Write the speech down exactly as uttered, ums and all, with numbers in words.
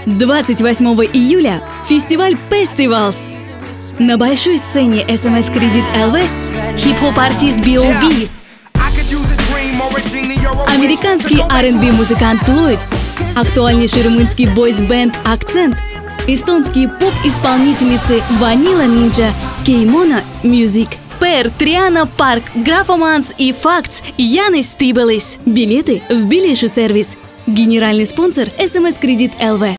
двадцать восьмого июля фестиваль Festivals. На большой сцене эс эм эс Кредит эл ви хип-хоп-артист би о би, американский ар энд би-музыкант Ллойд, актуальнейший румынский бойс-бенд Акцент, эстонские поп-исполнительницы Vanilla Ninja, Кеймона Music, Пэр, Триана Парк, Графоманс и Фактс, Янис Стибелис. Билеты в Билешу сервис. Генеральный спонсор эс эм эс Кредит эл ви.